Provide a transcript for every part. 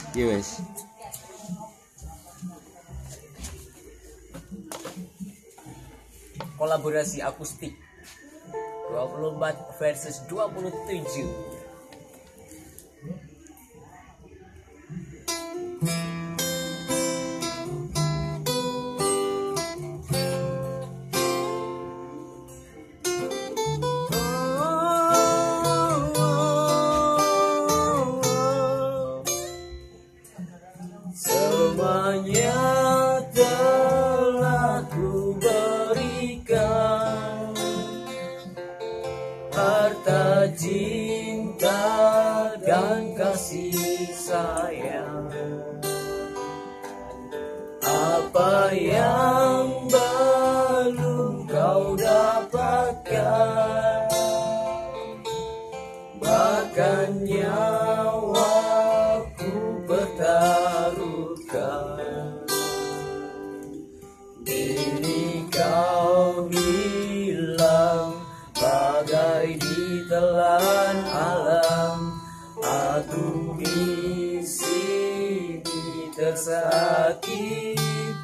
Yes. Kolaborasi akustik 24 versus 27. Semuanya telah ku berikan, harta, cinta, dan kasih sayang. Apa yang belum kau dapatkan, bahkan nyawaku pertaruhkan. Kini kau hilang bagai ditelan alam. Aku di sini tersakiti.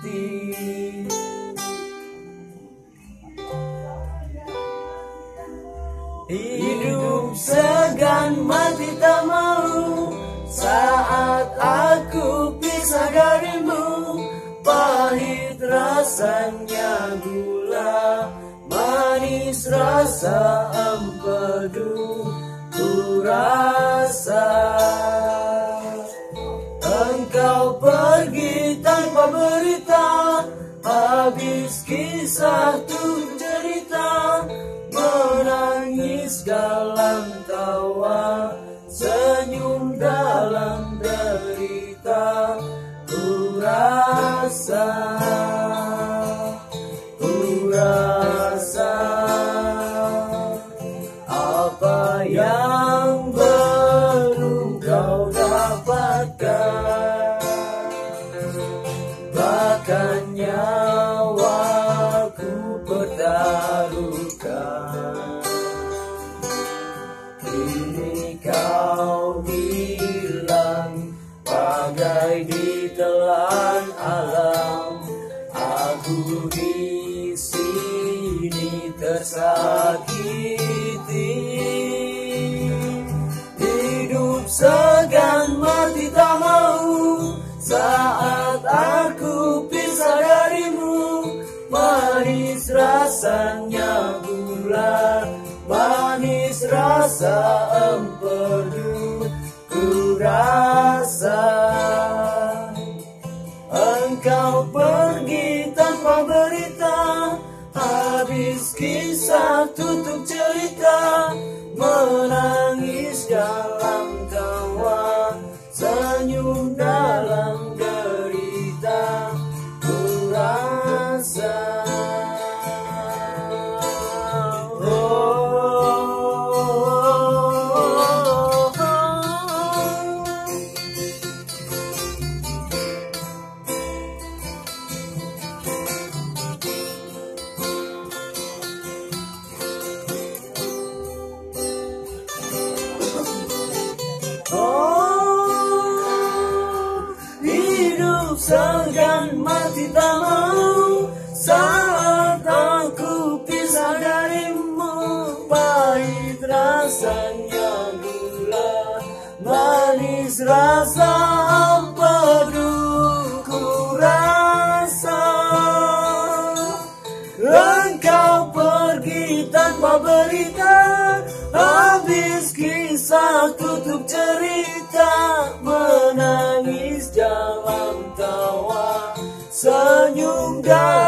Hidup segan mati tak mau, saat aku pisah darimu. Pahit rasanya gula, manis rasa empedu. Ku rasa engkau pergi tanpa berita, habis kisah tuh cerita. Menangis dalam tawa, senyum dalam derita. Ku rasa apa yang belum kau dapatkan, bahkan nyawaku pertaruhkan. Kini kau hilang bagai ditelan alam. Aku di sini tersakiti. Hidup segan mati tak mau, saat aku pisah darimu. Manis rasanya gula, manis rasa empedu. Ku rasa engkau pergi tanpa berita, habis kisah tutup cerita. Menangis dalam tawa, senyum dalam derita. Ku rasa hidup segan mati tak mau, saat aku pisah darimu. Pahit rasanya gula, manis rasa empedu. Ku rasa engkau pergi tanpa berita, habis kisah tutup cerita. Menangis dalam tawa, senyum dalam